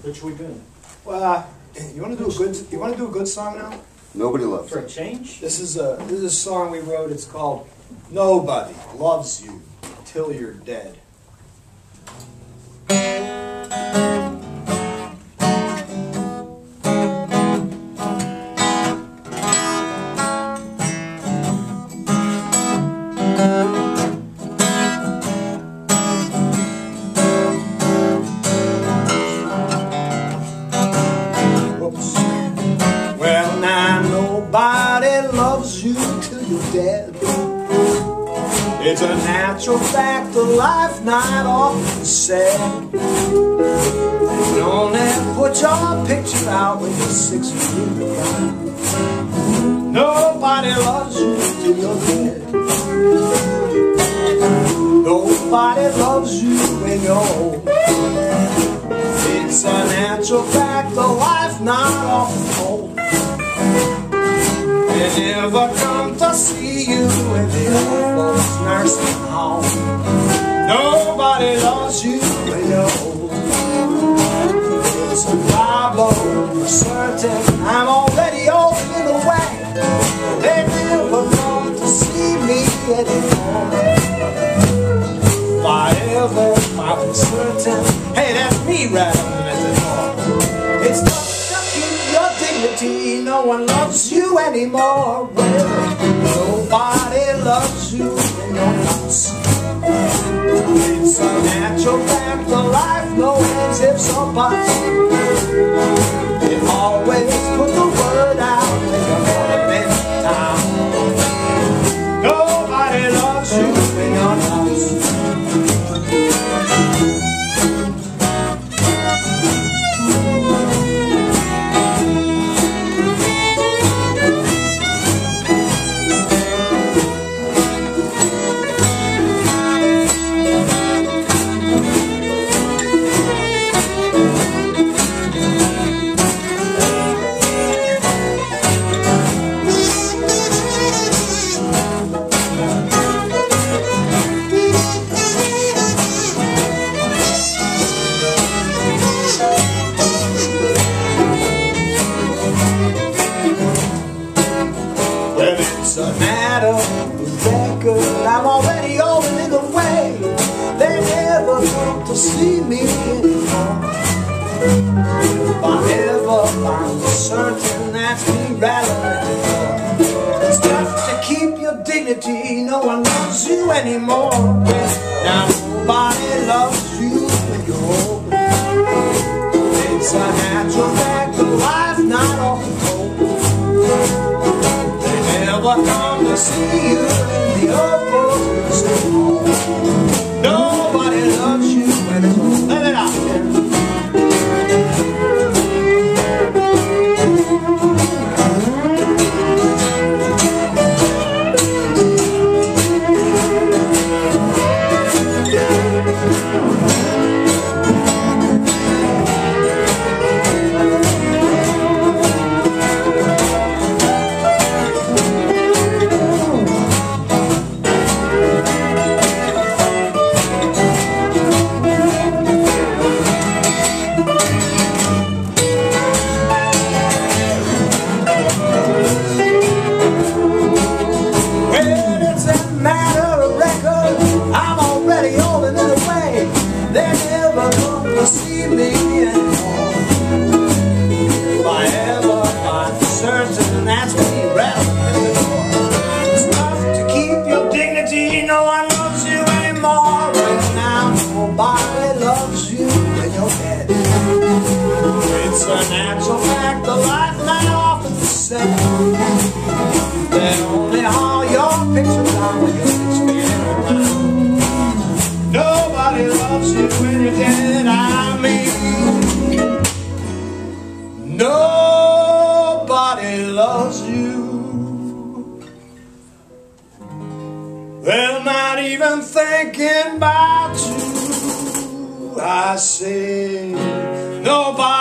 Which we doing? Well, you want to do a good song now? Nobody loves For you. a change? This is a song we wrote. It's called "Nobody Loves You Till You're Dead." Well, now nobody loves you till you're dead. It's a natural fact of life, not often said. You only put your picture out when you're 6 feet in the ground. Nobody loves you till you're dead. Nobody loves you when you're old. It's a natural fact of life, not often told. They never come to see you in the old folks' nursing home. Nobody loves you when you're old. It's a problem for certain. I'm already old in a way. They never come to see me anymore. Whatever, I'm certain. Hey, that's me right up at the door. It's tough to keep your dignity. No one loves you anymore. Well, nobody loves you in your house. It's a natural fact of life. No hands, ifs, or buts. They always put the word out when you're going in town. Nobody loves you in your house. It's a matter of record. I'm already old and in the way. They never come to see me anymore. If I ever find certain that's me rattling. It's tough to keep your dignity. No one loves you anymore. Now nobody loves you when you're old. It's a natural fact of life, not often told. Never come to see you in the old folks' home. Nobody loves you when it's all. Let it out there. See me anymore. If I ever find certain that's me rattling at the door. It's tough to keep your dignity. No one loves you anymore. Right now, nobody loves you when you're dead. It's a natural fact of life, not often said. They only haul your pictures down when you're spinning around. Nobody loves you when you're dead. I mean, nobody loves you. They're not even thinking about you. I say, nobody